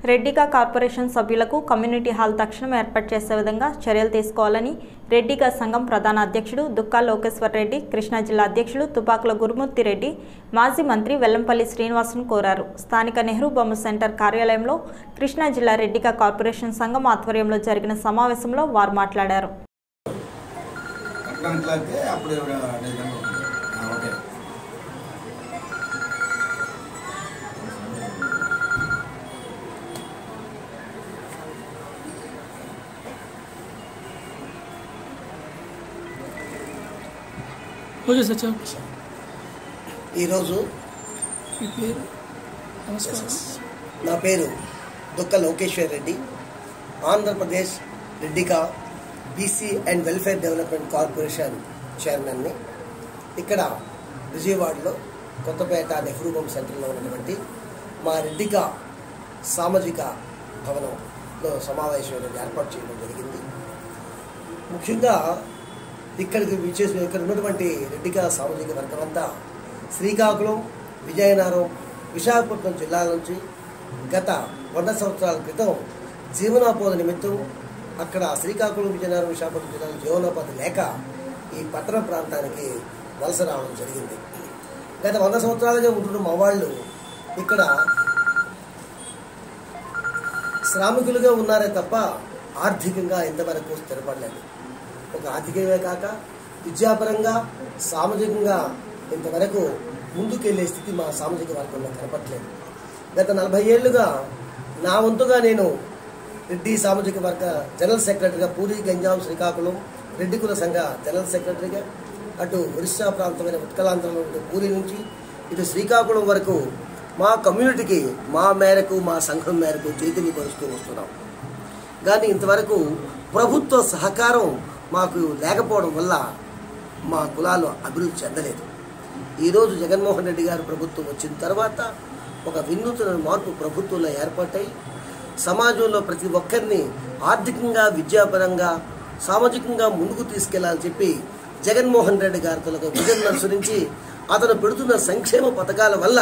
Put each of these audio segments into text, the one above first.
రెడ్డిగా corporation సభ్యులకు community hall తక్షణం ఏర్పాటు చేసే విధంగా చర్యలు తీసుకోవాలని రెడ్డిగా సంఘం ప్రధాన అధ్యక్షుడు దుక్కా లోకేశ్వర్ రెడ్డి, కృష్ణా జిల్లా అధ్యక్షుడు తుపాకుల గురుమూర్తి రెడ్డి, మాజీ మంత్రి వెల్లంపల్లి శ్రీనివాసును కోరారు. స్థానిక నెహ్రూ బొమ్మ సెంటర్ కార్యాలయంలో కృష్ణా జిల్లా రెడ్డిగా కార్పొరేషన్ సంఘం ఆధ్వర్యంలో జరిగిన సమావేశంలో వారు మాట్లాడారు. Okay sir. ఈరోజు నా పేరు దుక్కా లోకేశ్వర్ రెడ్డి, ఆంధ్రప్రదేశ్ రెడ్డిగా BC and welfare development corporation చైర్మన్ని. ఇక్కడ విజయవాడలో కొత్తపేట నెహ్రూ బొమ్మ సెంటర్లో ఉన్నటువంటి మా రెడ్డిగా సామాజిక భవనంలో సమావేశం ఏర్పాటు చేయడం జరిగింది. ముఖ్యంగా ఇక్కడ ఉన్నటువంటి రెడ్డిగా సామాజిక వర్గం అంతా శ్రీకాకుళం, విజయనగరం, విశాఖపట్నం జిల్లాల నుంచి గత 100 సంవత్సరాల క్రితం జీవనోపాధి నిమిత్తం అక్కడ శ్రీకాకుళం, విజయనగరం, విశాఖపట్నం జిల్లాలో జీవనోపాధి లేక ఈ పట్టణ ప్రాంతానికి వలస రావడం జరిగింది. గత 100 సంవత్సరాలుగా ఉంటున్న మా వాళ్ళు ఇక్కడ శ్రామికులుగా ఉన్నారే తప్ప ఆర్థికంగా ఇంతవరకు స్థిరపడలేదు. ఒక ఆర్థికంగా కాక విద్యాపరంగా, సామాజికంగా ఇంతవరకు ముందుకెళ్లే స్థితి మా సామాజిక వర్గంలో కనపట్లేదు. గత 40 ఏళ్లుగా నా వంతుగా నేను రెడ్డి సామాజిక వర్గ జనరల్ సెక్రటరీగా పూరి, గంజాం, శ్రీకాకుళం రెడ్డి కుల సంఘ జనరల్ సెక్రటరీగా అటు ఒరిస్సా ప్రాంతమైన ఉత్కలాంధ్రలో పూరి నుంచి ఇటు శ్రీకాకుళం వరకు మా కమ్యూనిటీకి మా మేరకు, మా సంఘం మేరకు చైతన్యపరుస్తూ వస్తున్నాం. కానీ ఇంతవరకు ప్రభుత్వ సహకారం మాకు లేకపోవడం వల్ల మా కులాలు అభివృద్ధి చెందలేదు. ఈరోజు జగన్మోహన్ రెడ్డి గారు ప్రభుత్వం వచ్చిన తర్వాత ఒక వినూత్న మార్పు ప్రభుత్వంలో ఏర్పాటై సమాజంలో ప్రతి ఒక్కరిని ఆర్థికంగా, విద్యాపరంగా, సామాజికంగా ముందుకు తీసుకెళ్లాలని చెప్పి జగన్మోహన్ రెడ్డి గారితో విజన్ అనుసరించి అతను పెడుతున్న సంక్షేమ పథకాల వల్ల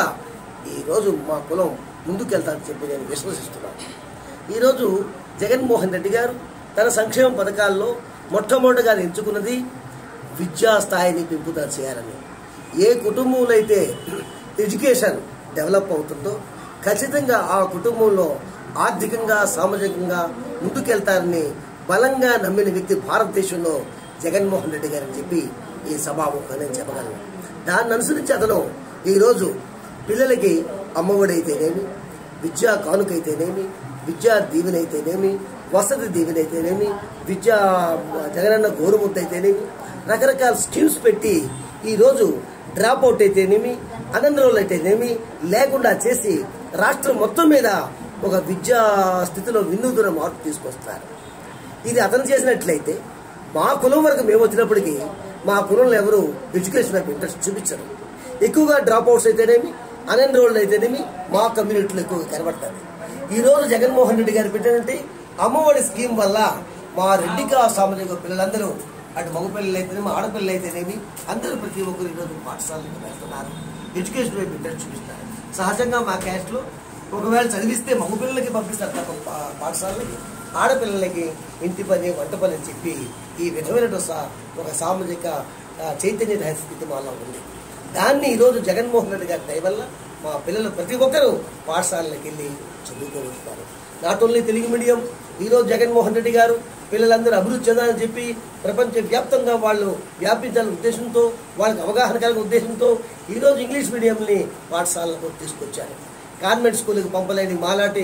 ఈరోజు మా కులం ముందుకెళ్తానని చెప్పి నేను విశ్వసిస్తున్నాను. ఈరోజు జగన్మోహన్ రెడ్డి గారు తన సంక్షేమ పథకాల్లో మొట్టమొదటిగా ఎంచుకున్నది విద్యా స్థాయిని పెంపుదల చేయాలని. ఏ కుటుంబంలో అయితే ఎడ్యుకేషన్ డెవలప్ అవుతుందో ఖచ్చితంగా ఆ కుటుంబంలో ఆర్థికంగా, సామాజికంగా ముందుకెళ్తారని బలంగా నమ్మిన వ్యక్తి భారతదేశంలో జగన్మోహన్ రెడ్డి గారని చెప్పి ఈ సభాముఖంగా నేను చెప్పగలను. దాన్ని అనుసరించి అతను ఈరోజు పిల్లలకి అమ్మఒడి అయితేనేమి, విద్యా కానుకైతేనేమి, విద్యా దీవెన అయితేనేమి, వసతి దీవెన అయితేనేమి, విద్యా జగనన్న గోరుముద్ద అయితేనేమి, రకరకాల స్కీమ్స్ పెట్టి ఈరోజు డ్రాప్ అవుట్ అయితేనేమి, అన్ఎన్రోల్ అయితేనేమి లేకుండా చేసి రాష్ట్రం మొత్తం మీద ఒక విద్యా స్థితిలో వినూత్న మార్పు తీసుకొస్తారు. ఇది అతను చేసినట్లయితే మా కులం వరకు మేము వచ్చినప్పటికీ మా కులంలో ఎవరు ఎడ్యుకేషన్ వైపు ఇంట్రెస్ట్ చూపించరు. ఎక్కువగా డ్రాప్ అవుట్స్ అయితేనేమి, అన్ఎన్రోల్డ్ అయితేనేమి మా కమ్యూనిటీలో ఎక్కువగా కనబడతారు. ఈరోజు జగన్మోహన్ రెడ్డి గారు పెట్టినట్టు అమ్మఒడి స్కీమ్ వల్ల మా రెడ్డిగా సామాజిక పిల్లలందరూ అటు మగపిల్లలు అయితేనేమి, ఆడపిల్లలు అయితేనేమి అందరూ ప్రతి ఒక్కరు ఈరోజు పాఠశాలకు వెళ్తున్నారు, ఎడ్యుకేషన్ వైపు ఇంట్రెస్ట్ చూపిస్తారు. సహజంగా మా క్యాస్ట్లో ఒకవేళ చదివిస్తే మగపిల్లలకి పంపిస్తారు తప్ప పాఠశాలకి, ఆడపిల్లలకి ఇంటి పని, వంట పని అని చెప్పి ఈ విధమైన ఒక సామాజిక చైతన్య స్థితి మాలో ఉంది. దాన్ని ఈరోజు జగన్మోహన్ రెడ్డి గారి దయ వల్ల మా పిల్లలు ప్రతి ఒక్కరూ పాఠశాలలకు వెళ్ళి చదువుకోగలుగుతారు. Not only Telugu medium. ఈరోజు జగన్మోహన్ రెడ్డి గారు పిల్లలందరూ అభివృద్ధి చెందాలని చెప్పి ప్రపంచ వ్యాప్తంగా వాళ్ళు వ్యాపించాలనే ఉద్దేశంతో, వాళ్ళకి అవగాహన కలిగిన ఉద్దేశంతో ఈరోజు ఇంగ్లీష్ మీడియంని పాఠశాలకు తీసుకొచ్చారు. కాన్వెంట్ స్కూల్కి పంపలేని మాలాంటి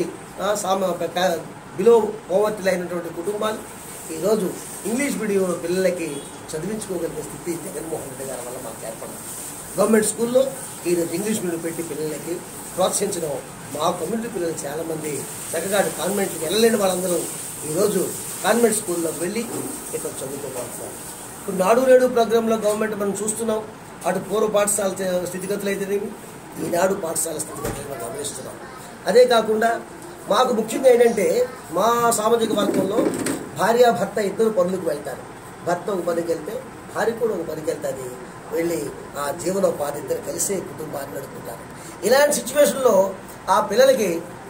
బిలో పోవర్టీ అయినటువంటి కుటుంబాలు ఈరోజు ఇంగ్లీష్ మీడియం పిల్లలకి చదివించుకోగలిగే స్థితి జగన్మోహన్ రెడ్డి గారి వల్ల మాకు ఏర్పడింది. గవర్నమెంట్ స్కూల్లో ఈరోజు ఇంగ్లీష్ మీడియం పెట్టి పిల్లలకి ప్రోత్సహించడం, మా కమ్యూనిటీ పిల్లలు చాలామంది చక్కగా కాన్వెంట్కి వెళ్ళలేని వాళ్ళందరూ ఈరోజు కాన్వెంట్ స్కూల్లోకి వెళ్ళి ఇక్కడ చదువుకోబోతున్నారు. ఇప్పుడు నాడు నేడు ప్రోగ్రాంలో గవర్నమెంట్ మనం చూస్తున్నాం. అటు పూర్వ పాఠశాల స్థితిగతులు అయితేనేమి, ఈనాడు పాఠశాల స్థితిగతులు మనం గమనిస్తున్నాం. అదే కాకుండా మాకు ముఖ్యంగా ఏంటంటే మా సామాజిక వర్గంలో భార్యాభర్త ఇద్దరు పనులకు వెళ్తారు. భర్త ఒక పనికి వెళ్తే భార్య కూడా ఒక పనికి వెళ్తుంది. వెళ్ళి ఆ జీవనోపాధి ఇద్దరు కలిసే కుటుంబాన్ని నడుపుకుంటారు. ఇలాంటి సిచ్యువేషన్లో ఆ పిల్లలకి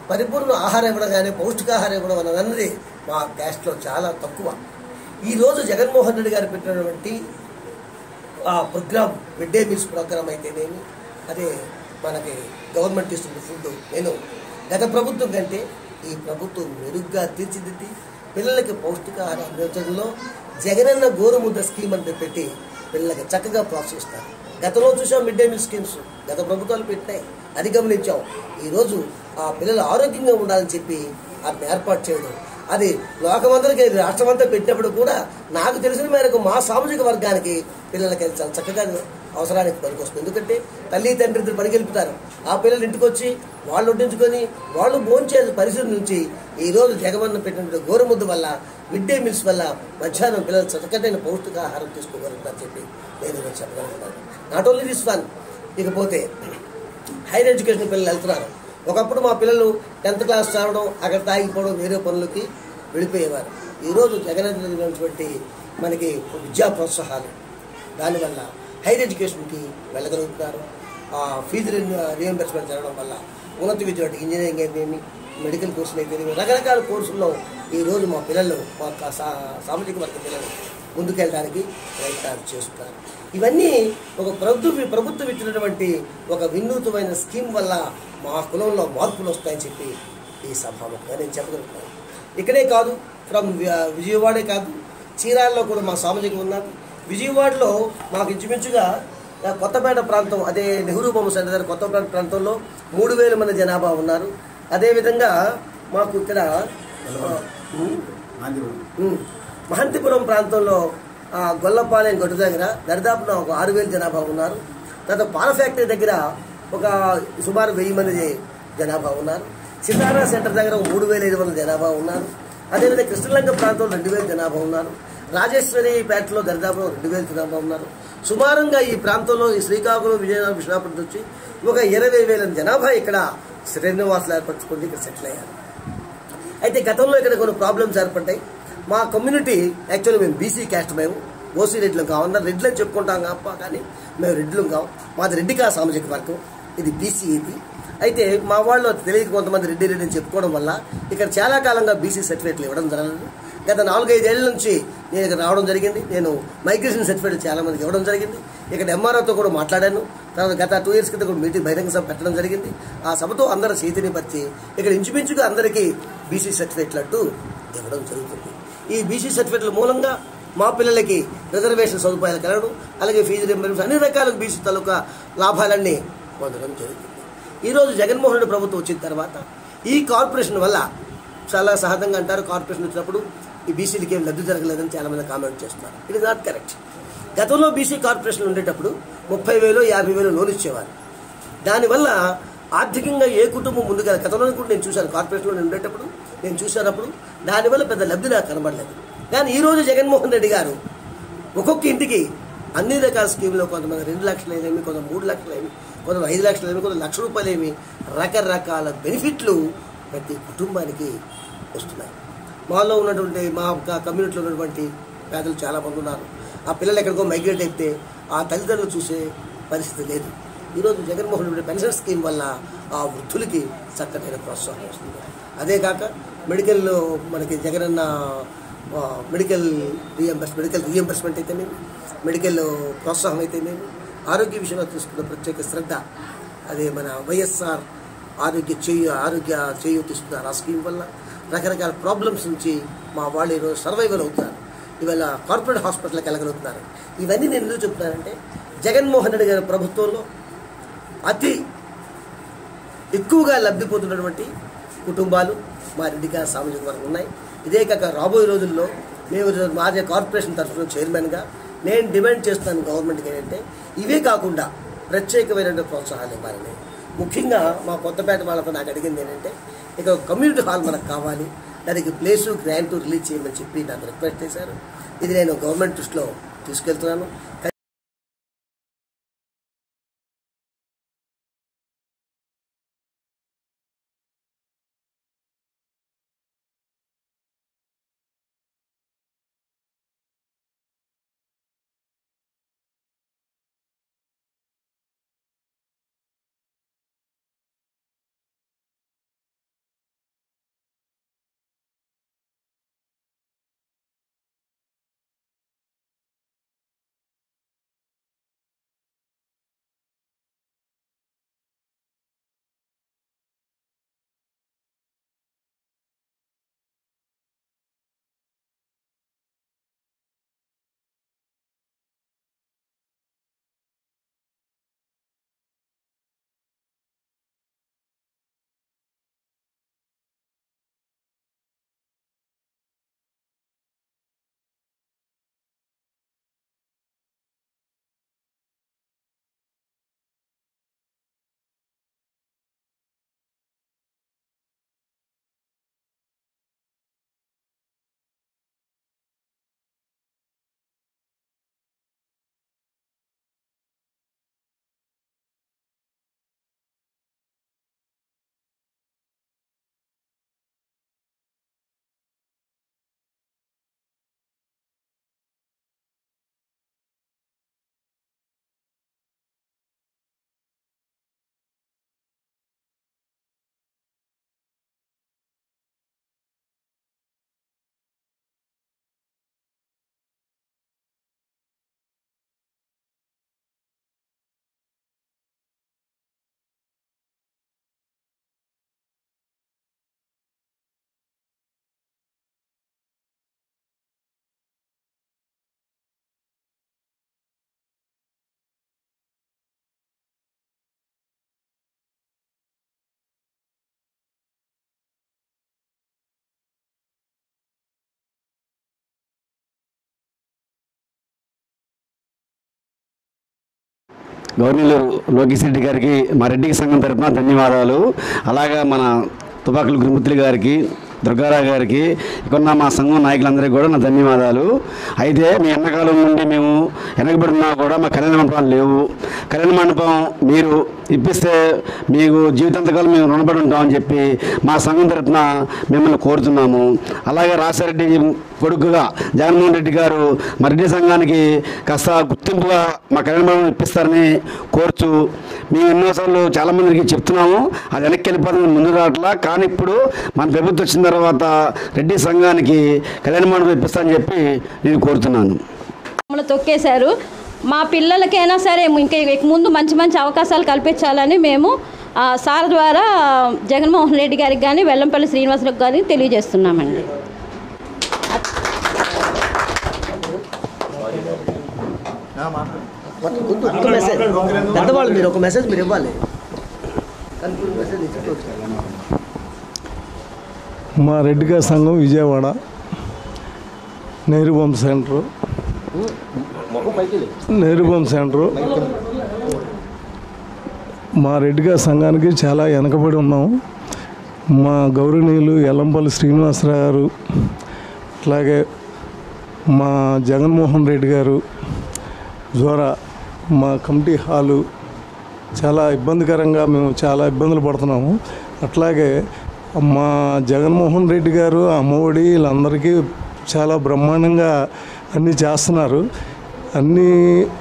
పరిపూర్ణ ఆహారం ఇవ్వడం కానీ పౌష్టికాహారం ఇవ్వడం అన్నది మా క్యాస్ట్లో చాలా తక్కువ. ఈరోజు జగన్మోహన్ రెడ్డి గారు పెట్టినటువంటి ఆ program mid day meals program అయితేనేమి, అదే మనకి గవర్నమెంట్ ఇస్తున్న ఫుడ్ నేను గత ప్రభుత్వం కంటే ఈ ప్రభుత్వం మెరుగ్గా తీర్చిదిద్ది పిల్లలకి పౌష్టికాహారం అందించడంలో జగనన్న గోరుముద్ద స్కీమ్ అని పెట్టి పిల్లలకి చక్కగా ప్రోత్సహిస్తారు. గతంలో చూసాం మిడ్ డే మీల్ స్కీమ్స్ గత ప్రభుత్వాలు పెట్టినాయి, అది గమనించాం. ఈరోజు ఆ పిల్లలు ఆరోగ్యంగా ఉండాలని చెప్పి వాటిని ఏర్పాటు చేయడం, అది లోకమందరికి రాష్ట్రమంతా పెట్టినప్పుడు కూడా నాకు తెలిసిన మేరకు మా సామాజిక వర్గానికి పిల్లలకి చాలా చక్కగా అవసరానికి పనికొస్తుంది. ఎందుకంటే తల్లి తండ్రి ఇద్దరు పనికెళ్పుతారు, ఆ పిల్లలు ఇంటికి వచ్చి వాళ్ళు వడ్డించుకొని వాళ్ళు భోంచేసే పరిస్థితి నుంచి ఈరోజు జగమన్న పెట్టిన గోరుముద్ద వల్ల మిడ్ డే మీల్స్ వల్ల మధ్యాహ్నం పిల్లలు చక్కటైన పౌష్టికాహారం తీసుకోగలుగుతారని చెప్పి నేను చెప్పగలుగుతాను. నాట్ ఓన్లీ దిస్ వన్, ఇకపోతే హైయర్ ఎడ్యుకేషన్ పిల్లలు వెళ్తున్నారు. ఒకప్పుడు మా పిల్లలు 10th క్లాస్ చదవడం అక్కడ తాగిపోవడం వేరే పనులకి వెళ్ళిపోయేవారు. ఈరోజు జగనటువంటి మనకి విద్యా ప్రోత్సాహాలు దానివల్ల హైయర్ ఎడ్యుకేషన్కి వెళ్ళగలుగుతున్నారు. ఫీజు రియంబర్స్మెంట్ జరగడం వల్ల ఉన్నత విద్య ఇంజనీరింగ్ అయితేనేమి, మెడికల్ కోర్సులు అయితేనేమి, రకరకాల కోర్సుల్లో ఈరోజు మా పిల్లలు మా సామాజిక వర్గ పిల్లలు ముందుకెళ్ళడానికి ప్రయత్నాలు చేస్తున్నారు. ఇవన్నీ ఒక ప్రభుత్వం ఇచ్చినటువంటి ఒక వినూతమైన స్కీమ్ వల్ల మా కులంలో మార్పులు వస్తాయని చెప్పి ఈ సభాముఖంగా నేను చెప్పగలుగుతాను. ఇక్కడే కాదు, ఫ్రమ్ విజయవాడే కాదు, చీరాల్లో కూడా మా సామాజికం ఉన్నారు. విజయవాడలో మాకు ఇంచుమించుగా కొత్తపేట ప్రాంతం, అదే నెహ్రూ బొమ్మ సెంటర్ దగ్గర కొత్తపేట ప్రాంతంలో 3000 మంది జనాభా ఉన్నారు. అదేవిధంగా మాకు ఇక్కడ మహంతిపురం ప్రాంతంలో గొల్లపాలెం గట్టు దగ్గర దరిదాపున ఒక 6000 జనాభా ఉన్నారు. తర్వాత పాల ఫ్యాక్టరీ దగ్గర ఒక సుమారు 1000 మంది జనాభా ఉన్నారు. సితారా సెంటర్ దగ్గర 3500 జనాభా ఉన్నారు. అదేవిధంగా కృష్ణలంక ప్రాంతంలో 2000 జనాభా ఉన్నారు. రాజేశ్వరి పేటలో దరిదాపులో 2000 జనాభా ఉన్నారు. సుమారుగా ఈ ప్రాంతంలో ఈ శ్రీకాకుళం, విజయనగరం, విశాఖపట్నం నుంచి ఒక 20,000 జనాభా ఇక్కడ శ్రీనివాసులు ఏర్పరచుకుంటే ఇక్కడ సెటిల్ అయ్యారు. అయితే గతంలో ఇక్కడ కొన్ని ప్రాబ్లమ్స్ ఏర్పడ్డాయి. మా కమ్యూనిటీ యాక్చువల్లీ మేము బీసీ క్యాస్ట్, మేము ఓసీ రెడ్లం కావన్నా రెడ్లు అని చెప్పుకుంటాం కాప, కానీ మేము రెడ్లం కావు. మాది రెడ్డికా సామాజిక వర్గం, ఇది బీసీ. ఇది అయితే మా వాళ్ళు తెలియక కొంతమంది రెడ్డి అని చెప్పుకోవడం వల్ల ఇక్కడ చాలా కాలంగా బీసీ సర్టిఫికేట్లు ఇవ్వడం జరగలేదు. గత 4-5 ఏళ్ల నుంచి నేను ఇక్కడ రావడం జరిగింది. నేను మైగ్రేషన్ సర్టిఫికేట్ చాలా మందికి ఇవ్వడం జరిగింది. ఇక్కడ ఎంఆర్ఓతో కూడా మాట్లాడాను. తర్వాత గత 2 years క్రితం కూడా మీటింగ్ బహిరంగ సభ పెట్టడం జరిగింది. ఆ సభతో అందరూ చైతన్యపరిచి ఇక్కడ ఇంచుమించుగా అందరికీ బీసీ సర్టిఫికేట్లు అంటూ ఇవ్వడం జరుగుతుంది. ఈ బీసీ సర్టిఫికేట్ల మూలంగా మా పిల్లలకి రిజర్వేషన్ సదుపాయాలు కలగడం, అలాగే ఫీజు రియంబర్స్మెంట్, అన్ని రకాల బీసీ తాలూకా లాభాలన్నీ పొందడం జరుగుతుంది. ఈరోజు జగన్మోహన్ రెడ్డి ప్రభుత్వం వచ్చిన తర్వాత ఈ కార్పొరేషన్ వల్ల చాలా సహజంగా అంటారు, కార్పొరేషన్ వచ్చినప్పుడు ఈ బీసీలకి ఏం లబ్ధి జరగలేదని చాలామంది కామెంట్ చేస్తున్నారు. It is not correct. గతంలో బీసీ కార్పొరేషన్ ఉండేటప్పుడు 30,000, 50,000 లోన్ ఇచ్చేవారు. దానివల్ల ఆర్థికంగా ఏ కుటుంబం ముందుగా, గతంలో కూడా నేను చూశాను, కార్పొరేషన్లో నేను ఉండేటప్పుడు నేను చూసినప్పుడు దానివల్ల పెద్ద లబ్ధి నాకు కనబడలేదు. కానీ ఈరోజు జగన్మోహన్ రెడ్డి గారు ఒక్కొక్క ఇంటికి అన్ని రకాల స్కీమ్లో కొంతమంది 2 లక్షలు ఏమి, కొంత 3 లక్షలు ఏమి, కొంత 5 లక్షలు ఏమి, కొంత ₹1,00,000 ఏమి, రకరకాల బెనిఫిట్లు ప్రతి కుటుంబానికి వస్తున్నాయి. మాలో ఉన్నటువంటి మా కమ్యూనిటీలో ఉన్నటువంటి పేదలు చాలామంది ఉన్నారు. ఆ పిల్లలు ఎక్కడికో మైగ్రేట్ అయితే ఆ తల్లిదండ్రులు చూసే పరిస్థితి లేదు. ఈరోజు జగన్మోహన్ రెడ్డి పెన్షన్ స్కీమ్ వల్ల ఆ వృద్ధులకి చక్కటైన ప్రోత్సాహం వస్తుంది. అదే కాక మెడికల్లో మనకి జగనన్న మెడికల్ రియంబర్స్మెంట్ అయితేనేమి, మెడికల్ ప్రోత్సాహం అయితేనేమి, ఆరోగ్య విషయంలో తీసుకున్న ప్రత్యేక శ్రద్ధ, అదే మన వైఎస్ఆర్ ఆరోగ్య చేయు తీసుకున్నారు. ఆ స్కీమ్ వల్ల రకరకాల ప్రాబ్లమ్స్ నుంచి మా వాళ్ళు ఈరోజు సర్వైవల్ అవుతున్నారు. ఇవాళ కార్పొరేట్ హాస్పిటల్కి వెళ్ళగలుగుతున్నారు. ఇవన్నీ నేను ఎందుకు చెప్తున్నానంటే జగన్మోహన్ రెడ్డి గారి ప్రభుత్వంలో అతి ఎక్కువగా లబ్ధి పొందుతున్నటువంటి కుటుంబాలు మా రెడ్డిగా సామాజిక వర్గం ఉన్నాయి. ఇదే కాక రాబోయే రోజుల్లో మేము మాజీ కార్పొరేషన్ తరఫున చైర్మన్గా నేను డిమాండ్ చేస్తున్నాను గవర్నమెంట్కి ఏంటంటే ఇవే కాకుండా ప్రత్యేకమైన ప్రోత్సాహాలు ఇవ్వాలని. ముఖ్యంగా మా కొత్తపేట వాళ్ళతో నాకు అడిగింది ఏంటంటే ఇక కమ్యూనిటీ హాల్ మనకు కావాలి, దానికి ప్లేసు గ్రాంట్ రిలీజ్ చేయమని చెప్పి నాకు రిక్వెస్ట్ చేశారు. ఇది నేను గవర్నమెంట్ దృష్టిలో తీసుకెళ్తున్నాను. గవర్నర్ లోకేష్ రెడ్డి గారికి మా రెడ్డి సంఘం తరఫున ధన్యవాదాలు. అలాగే మన తుపాకుల గురుమూర్తి గారికి, దుర్గారావు గారికి, ఇక్కడ మా సంఘం నాయకులందరికీ కూడా నా ధన్యవాదాలు. అయితే మీ ఎండాకాలం నుండి మేము వెనకబడినా కూడా మా కళ్యాణ మండపాలు లేవు. కళ్యాణ మండపం మీరు ఇప్పిస్తే మీకు జీవితాంతకాలం మేము రుణపడి ఉంటామని చెప్పి మా సంఘం తరఫున మిమ్మల్ని కోరుతున్నాము. అలాగే రాజశేఖర రెడ్డి కొడుకుగా జగన్మోహన్ రెడ్డి గారు మా రెడ్డి సంఘానికి కాస్త గుర్తింపుగా మా కళ్యాణ మండపం ఇప్పిస్తారని కోరుచు మేము ఎన్నోసార్లు చాలామందికి చెప్తున్నాము. అది వెనక్కి వెళ్ళిపోతుంది, ముందు రావట్లా. కానీ ఇప్పుడు మన ప్రభుత్వం వచ్చిన తర్వాత రెడ్డి సంఘానికి కళ్యాణ మండపం ఇప్పిస్తారని చెప్పి నేను కోరుతున్నాను. మమ్మల్ని తొక్కేశారు. మా పిల్లలకైనా సరే ఇంకా ముందు మంచి మంచి అవకాశాలు కల్పించాలని మేము సార్ ద్వారా జగన్మోహన్ రెడ్డి గారికి కానీ వెల్లంపల్లి శ్రీనివాసరావు గారికి తెలియజేస్తున్నామండి. పెద్దవాళ్ళు మీరు ఒక మెసేజ్ మీరు ఇవ్వాలి. మా రెడ్డిగా సంఘం విజయవాడ నెహ్రూ బొమ్మ సెంటరు మా రెడ్డిగా సంఘానికి చాలా వెనకబడి ఉన్నాము. మా గౌరవనీయులు వెల్లంపల్లి శ్రీనివాసరావు గారు, అట్లాగే మా జగన్మోహన్ రెడ్డి గారు ద్వారా మా కమిటీ హాలు చాలా ఇబ్బందికరంగా మేము చాలా ఇబ్బందులు పడుతున్నాము. అట్లాగే మా జగన్మోహన్ రెడ్డి గారు అమ్మఒడి వీళ్ళందరికీ చాలా బ్రహ్మాండంగా అన్నీ చేస్తున్నారు. అన్నీ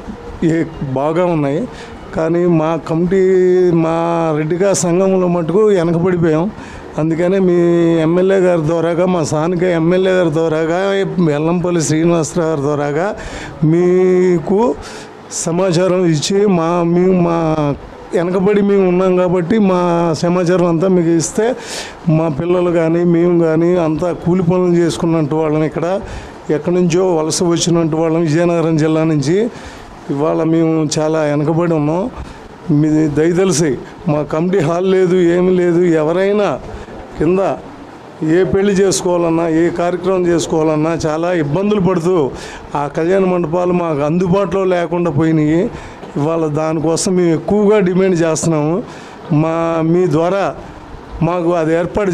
బాగా ఉన్నాయి. కానీ మా కమిటీ మా రెడ్డిగా సంఘంలో మటుకు వెనకబడిపోయాం. అందుకనే మీ ఎమ్మెల్యే గారి ద్వారాగా, మా స్థానిక ఎమ్మెల్యే గారి ద్వారాగా, వెల్లంపల్లి శ్రీనివాసరావు గారి ద్వారాగా మీకు సమాచారం ఇచ్చి మా వెనకబడి మేము ఉన్నాం కాబట్టి మా సమాచారం అంతా మీకు ఇస్తే మా పిల్లలు కానీ మేము కానీ అంతా కూలి పనులు చేసుకున్నట్టు వాళ్ళని ఇక్కడ ఎక్కడి నుంచో వలస వచ్చినట్టు వాళ్ళం విజయనగరం జిల్లా నుంచి ఇవాళ మేము చాలా వెనకబడి ఉన్నాం. మీ దయతలిసి మా కమిటీ హాల్ లేదు, ఏమి లేదు. ఎవరైనా కింద ఏ పెళ్లి చేసుకోవాలన్నా ఏ కార్యక్రమం చేసుకోవాలన్నా చాలా ఇబ్బందులు పడుతూ ఆ కళ్యాణ మండపాలు మాకు అందుబాటులో లేకుండా పోయినాయి. ఇవాళ దానికోసం మేము ఎక్కువగా డిమాండ్ చేస్తున్నాము. మీ ద్వారా మాకు అది ఏర్పాటు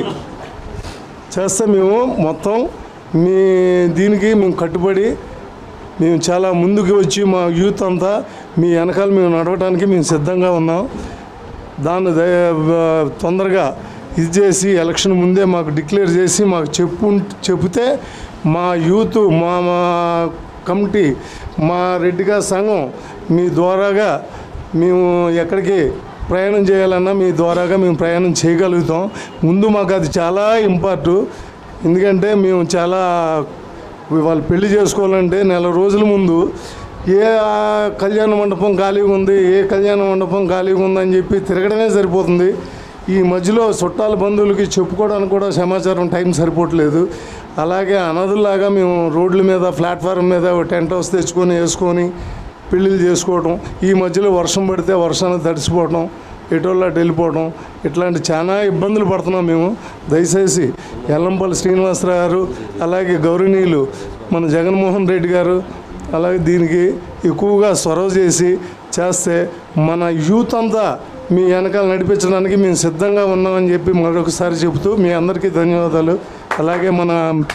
చేస్తే మేము మొత్తం మీ దీనికి మేము కట్టుబడి మేము చాలా ముందుకు వచ్చి మా యూత్ అంతా మీ వెనకాల మేము నడవడానికి మేము సిద్ధంగా ఉన్నాం. దాన్ని తొందరగా ఇది చేసి ఎలక్షన్ ముందే మాకు డిక్లేర్ చేసి మాకు చెప్తే మా యూత్ మా కమిటీ మా రెడ్డిగా సంఘం మీ ద్వారాగా మేము ఎక్కడికి ప్రయాణం చేయాలన్నా మీ ద్వారాగా మేము ప్రయాణం చేయగలుగుతాం. ముందు మాకు అది చాలా ఇంపార్టెంట్. ఎందుకంటే మేము చాలా వాళ్ళు పెళ్లి చేసుకోవాలంటే నెల రోజుల ముందు ఏ కళ్యాణ మండపం ఖాళీగా ఉంది, ఏ కళ్యాణ మండపం ఖాళీగా ఉందని చెప్పి తిరగడమే సరిపోతుంది. ఈ మధ్యలో చుట్టాల బంధువులకి చెప్పుకోవడానికి కూడా సమాచారం టైం సరిపోవట్లేదు. అలాగే అనాథుల్లాగా మేము రోడ్ల మీద ప్లాట్ఫారం మీద టెంట్ హౌస్ తెచ్చుకొని వేసుకొని పెళ్ళిళ్ళు చేసుకోవడం, ఈ మధ్యలో వర్షం పడితే వర్షాన్ని తడిసిపోవడం, ఎటోళ్ళ వెళ్ళిపోవడం, ఇట్లాంటి చాలా ఇబ్బందులు పడుతున్నాం మేము. దయచేసి వెల్లంపల్లి శ్రీనివాసరావు గారు అలాగే గౌరవనీయులు మన జగన్మోహన్ రెడ్డి గారు అలాగే దీనికి ఎక్కువగా చొరవ చేస్తే మన యూత్ అంతా మీ వెనకాల నడిపించడానికి మేము సిద్ధంగా ఉన్నామని చెప్పి మరొకసారి చెబుతూ మీ అందరికీ ధన్యవాదాలు. అలాగే మన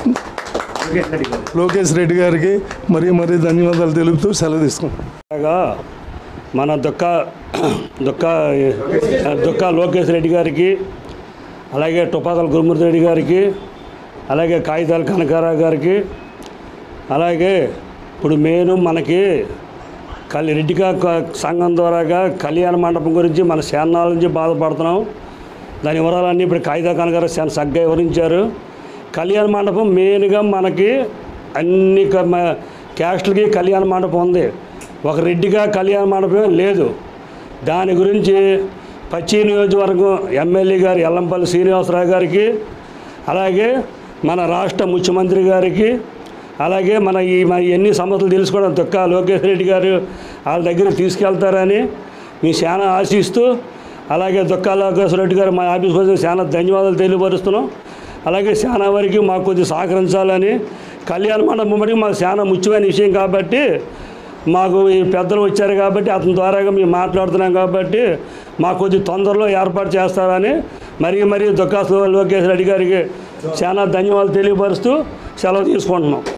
లోకేష్ రెడ్డి గారికి మరీ ధన్యవాదాలు తెలుపుతూ సెలవు తీసుకుంటాం. మన దుక్కా లోకేష్ రెడ్డి గారికి, అలాగే తుపాకుల గురుమూర్తి రెడ్డి గారికి, అలాగే కాగితాల కనకారావు గారికి, అలాగే ఇప్పుడు మనకి రెడ్డిగా సంఘం ద్వారాగా కళ్యాణ మండపం గురించి మన శానాల నుంచి బాధపడుతున్నాం. దాని వివరాలన్నీ ఇప్పుడు కాగితా కనకారావు చాలా చక్కగా వివరించారు. కళ్యాణ మండపం మెయిన్గా మనకి అన్ని క్యాస్టులకి కళ్యాణ మండపం ఉంది, ఒక రెడ్డిగా కళ్యాణ మండపం లేదు. దాని గురించి పశ్చిమ నియోజకవర్గం ఎమ్మెల్యే గారు వెల్లంపల్లి శ్రీనివాసరావు గారికి, అలాగే మన రాష్ట్ర ముఖ్యమంత్రి గారికి, అలాగే మన ఎన్ని సమస్యలు తెలుసుకోవడం దుక్కా లోకేష్ రెడ్డి గారు వాళ్ళ దగ్గర తీసుకెళ్తారని మీ చాలా ఆశిస్తూ, అలాగే దుక్కా లోకేష్ రెడ్డి గారు మా ఆఫీస్ కోసం చాలా ధన్యవాదాలు తెలియపరుస్తున్నాం. అలాగే చాలా వరకు మాకు కొద్దిగా సహకరించాలని, కళ్యాణ మండపం మటుకు మాకు చాలా ముఖ్యమైన విషయం కాబట్టి మాకు ఈ పెద్దలు వచ్చారు కాబట్టి అతని ద్వారాగా మేము మాట్లాడుతున్నాం కాబట్టి మాకు కొద్ది తొందరలో ఏర్పాటు చేస్తారని మరీ దుక్కా లోకేష్ రెడ్డి గారికి చాలా ధన్యవాదాలు తెలియపరుస్తూ సెలవు తీసుకుంటున్నాం.